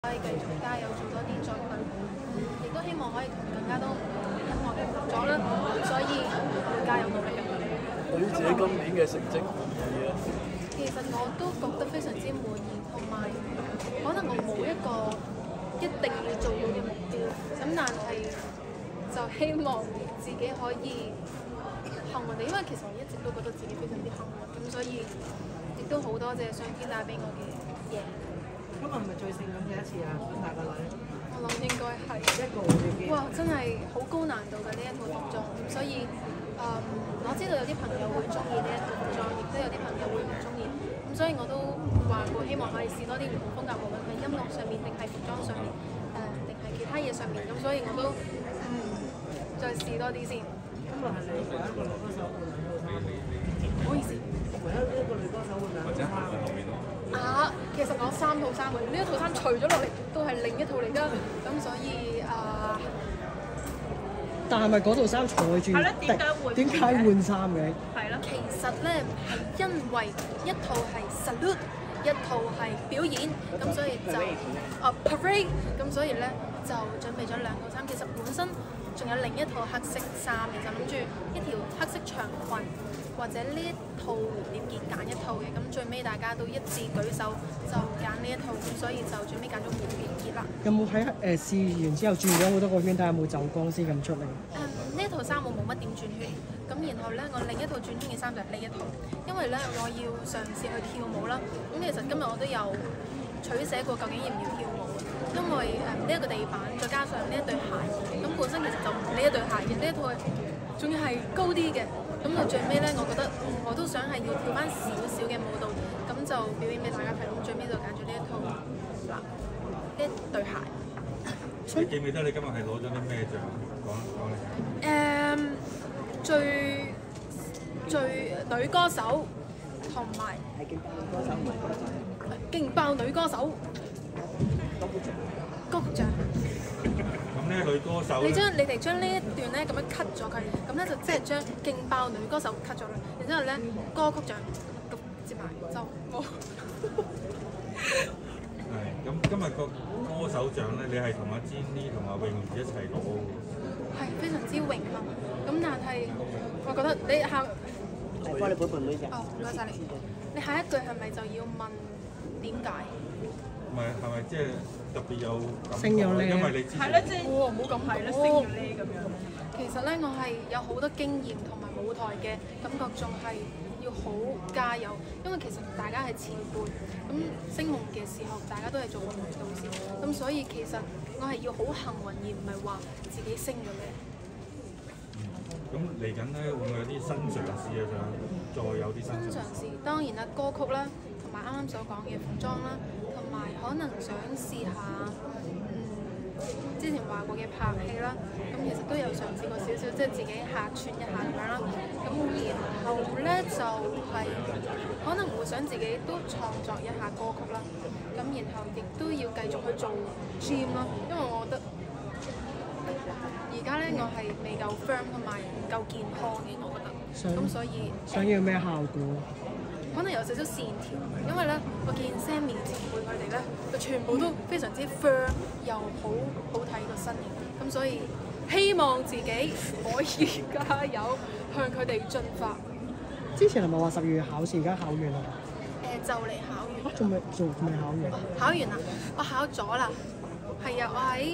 可以繼續加油做多啲作品，亦都希望可以同更加多唔同嘅音樂人合作啦，所以會加油努力嘅。 對於自己今年嘅成績滿意啊？ 其實我都覺得非常之滿意，同埋可能我冇一個一定要做到嘅目標，咁但係就希望自己可以幸運地，因為其實我一直都覺得自己非常之幸運，咁所以亦都好多謝上天帶俾我嘅嘢。 今日係咪最性感嘅一次啊？咁大個女， 我諗應該係一個會嘅。 哇！真係好高難度嘅呢一套服裝，所以我知道有啲朋友會中意呢一套服裝，亦都有啲朋友會唔中意，咁所以我都話過希望可以試多啲唔同風格，無論係音樂上面定係服裝上面，定係其他嘢上面，咁所以我都再試多啲先。 今日係你唯一一個女歌手換兩套衫， 唔好意思， 唯一一個女歌手換兩套衫。 其實我3套衫嘅，呢一套衫除咗落嚟都係另一套嚟㗎，咁所以但係咪嗰套衫坐住？ 係咯，點解換衫嘅？ 係咯。 其實咧係因為一套係 salute， 一套係表演，咁所以就parade， 咁所以咧就準備咗2套衫。其實本身仲有另一套黑色衫，其實諗住一條黑色長裙或者呢一套蝴蝶結揀一套嘅，咁最尾大家都一致舉手就揀呢一套，咁所以就最尾揀咗蝴蝶結啦。 有冇喺試完之後轉咗好多個圈，睇下有冇走光先咁出嚟？ 呢一套衫我冇乜點轉圈，咁然後咧我另一套轉圈嘅衫就係呢一套，因為咧我要嘗試去跳舞啦。咁其實今日我都有取捨過究竟要唔要跳舞，因為呢一個地板再加上呢一對鞋，咁本身其實就唔係呢一對鞋嘅，呢一套仲要係高啲嘅。咁到最尾咧，我覺得我都想係要跳翻少少嘅舞蹈，咁就表演俾大家睇。咁最尾就揀咗呢一套嗱呢一對鞋。 你記唔記得你今日係攞咗啲咩獎？講嚟。 最女歌手同埋勁爆女歌手歌曲獎。 咁呢女歌手你哋將呢一段咧咁樣 cut 咗佢，咁咧就即係將勁爆女歌手 cut 咗佢，然之後咧歌曲獎咁接埋就冇。 係咁，今日個歌手獎咧，你係同阿 Jenny 同阿泳兒一齊攞嘅。 係非常之榮幸，咁但係我覺得你下哦唔該曬你，你下一句係咪就要問點解？ 唔係咪即係特別有感覺？ 星有呢？ 因為你之前係咯，即係唔好咁係啦， 升咗呢咁樣。 其實咧，我係有好多經驗同埋舞台嘅感覺，仲係要好加油，因為其實大家係前輩，咁升紅嘅時候大家都係做運動導師，咁所以其實我係要好幸運，而唔係話自己升咗嘅。 咁嚟緊咧，會唔會有啲新嘗試啊？想再有啲新嘗試？ 當然啦，歌曲啦，同埋啱啱所講嘅服裝啦，同埋可能想試下之前話過嘅拍戲啦，咁其實都有嘗試過少少，即係自己客串一下咁樣啦。咁然後咧就係可能會想自己都創作一下歌曲啦。咁然後亦都要繼續去做 gym 啦，因為我覺得而家咧我係未夠 firm 同埋唔夠健康嘅，我覺得。咁所以想要咩效果？ 可能有少少線條，因為咧我見 Sammy 前輩佢哋咧，就全部都非常之 firm，又好睇個身形，咁所以希望自己可以加油向佢哋進發。 之前係咪話12月考試，而家考完啦？ 就嚟考完。 仲未考完？ 考完啦，我考咗啦。係啊，我喺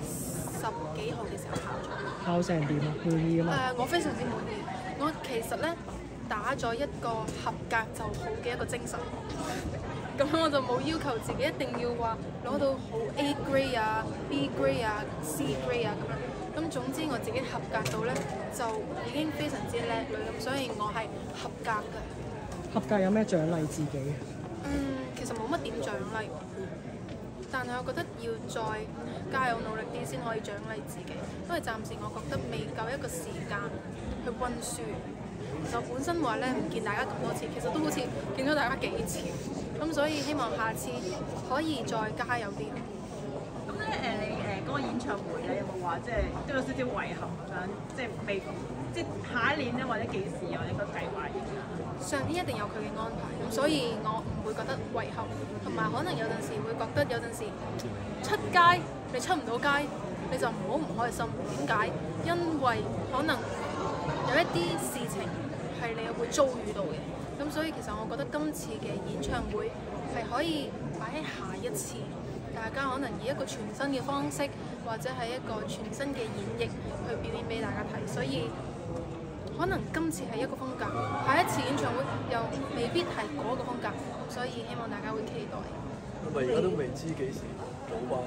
10幾號嘅時候考咗。 考成點啊？滿意啊嘛？ 我非常之滿意。我其實咧打咗一個合格就好嘅一個精神，咁我就冇要求自己一定要話攞到好 A grade 啊、B grade 啊、C grade 啊咁樣。咁總之我自己合格到咧就已經非常之叻女，咁所以我係合格嘅。 合格有咩獎勵自己？ 其實冇乜點獎勵喎，但係我覺得要再加油努力啲先可以獎勵自己，因為暫時我覺得未夠一個時間去温書。就本身話咧唔見大家咁多次，其實都好似見咗大家幾次，咁所以希望下次可以再加油啲。 咁咧你嗰個演唱會咧，有冇話即係都有少少遺憾想即係未即係下一年咧，或者幾時有一個計劃？ 上年一定有佢嘅安排，咁所以我唔會覺得遺憾，同埋可能有陣時會覺得有陣時出街你出唔到街，你就唔好唔開心。點解？因為可能有一啲事情係你會遭遇到嘅，咁所以其實我覺得今次嘅演唱會係可以擺喺下一次，大家可能以一個全新嘅方式，或者係一個全新嘅演繹去表演俾大家睇，所以可能今次係一個風格，下一次演唱會又未必係嗰個風格，所以希望大家會期待。 咁咪而家都未知幾時舉辦？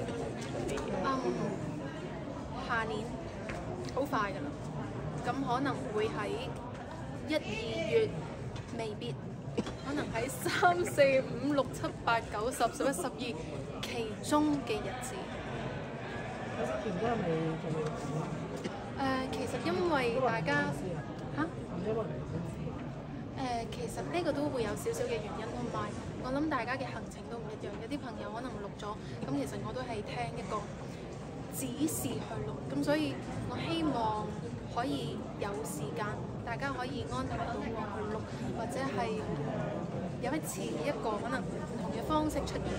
下年好快㗎啦，咁可能會喺1、2月，未必，可能喺3、4、5、6、7、8、9、10、11、12其中嘅日子。 田哥係咪仲未講？ 其實因為大家嚇。 因為其實呢個都會有少少嘅原因，同埋我諗大家嘅行程都唔一樣，有啲朋友可能錄咗，咁其實我都係聽一個指示去錄，咁所以我希望可以有時間，大家可以安排到我去錄，或者係有一次一個可能唔同嘅方式出現。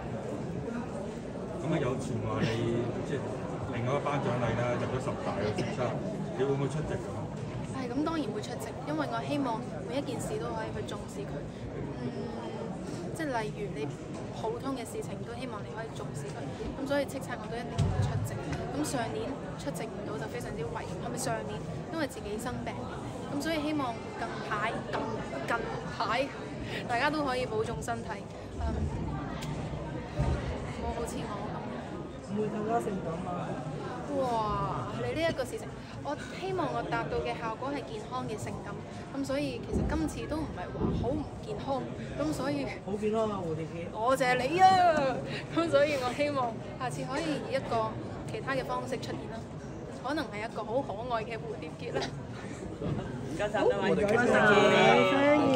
咁啊有傳話你即係另外一個頒獎禮啦，入咗10大嘅決賽，你會唔會出席㗎？ 係咁，當然會出席，因為我希望每一件事都可以去重視佢。即係例如你普通嘅事情都希望你可以重視佢，咁所以叱咤我都一定會出席。咁上年出席唔到就非常之遺憾，係咪上年？因為自己生病，咁所以希望近排大家都可以保重身體，唔好好似我咁。 唔會更加性感啊！ 哇！你呢一個事情，我希望我達到嘅效果係健康嘅性感，咁所以其實今次都唔係話好唔健康，咁所以好健康啊，蝴蝶結！ 我謝你啊！咁所以我希望下次可以以一個其他嘅方式出現啦，可能係一個好可愛嘅蝴蝶結啦。 唔該曬， 我哋傾到呢度。 多謝。